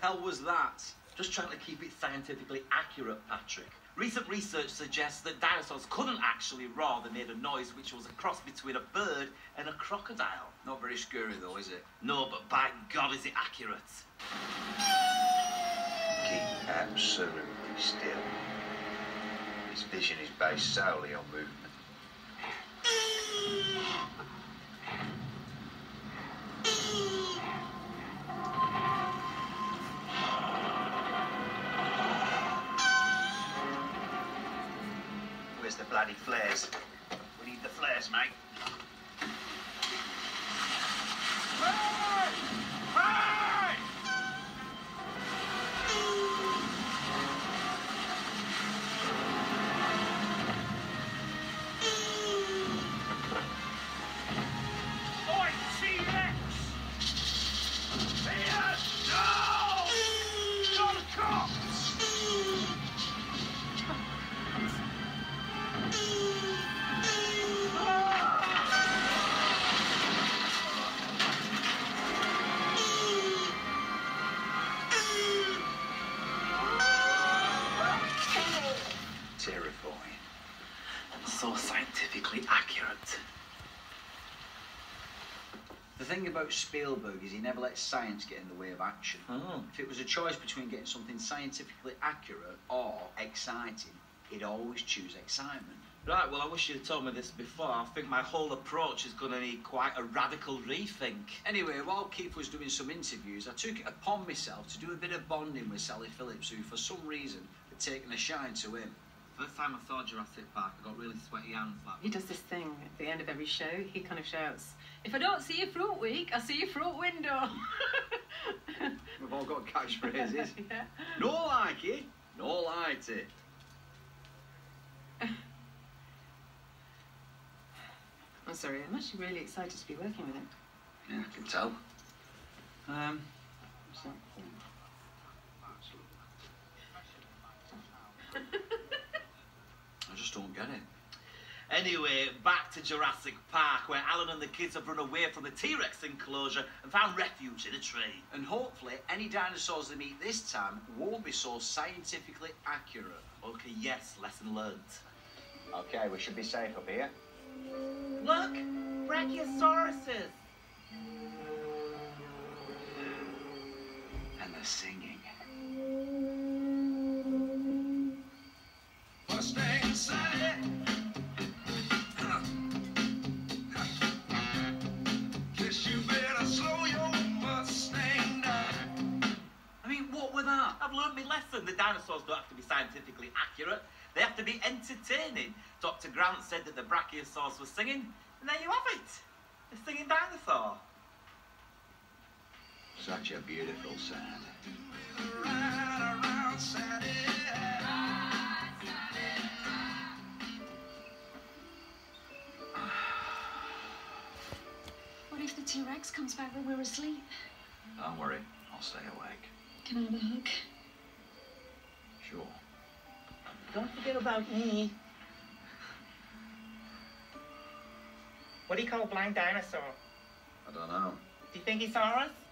hell was that? Just trying to keep it scientifically accurate, Patrick. Recent research suggests that dinosaurs couldn't actually roar. They made a noise which was a cross between a bird and a crocodile. Not very scary though, is it? No, but by God is it accurate. Keep absolutely still. His vision is based solely on movement. Where's the bloody flares? We need the flares, mate. Terrifying. So scientifically accurate. The thing about Spielberg is he never lets science get in the way of action. If it was a choice between getting something scientifically accurate or exciting, he'd always choose excitement. Right, well, I wish you'd told me this before. I think my whole approach is going to need quite a radical rethink. Anyway, while Keith was doing some interviews, I took it upon myself to do a bit of bonding with Sally Phillips, who for some reason had taken a shine to him. First time I saw Jurassic Park, I got really sweaty hands. He does this thing at the end of every show. He kind of shouts, "If I don't see you front week, I'll see you front window." We've all got catchphrases. Yeah. No like it, no light it. I'm sorry, I'm actually really excited to be working with him. Yeah, I can tell. What's that thing? I just don't get it. Anyway, back to Jurassic Park, where Alan and the kids have run away from the T-Rex enclosure and found refuge in a tree. And hopefully, any dinosaurs they meet this time won't be so scientifically accurate. Okay, yes, lesson learned. Okay, we should be safe up here. Look, brachiosauruses. And they're singing. Mustang Sally. Guess you better slow your Mustang down. I mean, what were that? I've learned my lesson. The dinosaurs don't have to be scientifically accurate. They have to be entertaining. Dr. Grant said that the brachiosaurs were singing, and there you have it. The singing dinosaur. Such a beautiful sound. Ride around Sally. What if the T-Rex comes back when we're asleep? Don't worry, I'll stay awake. Can I have a hug? Sure. Don't forget about me. What do you call a blind dinosaur? I don't know. Do you think he saw us?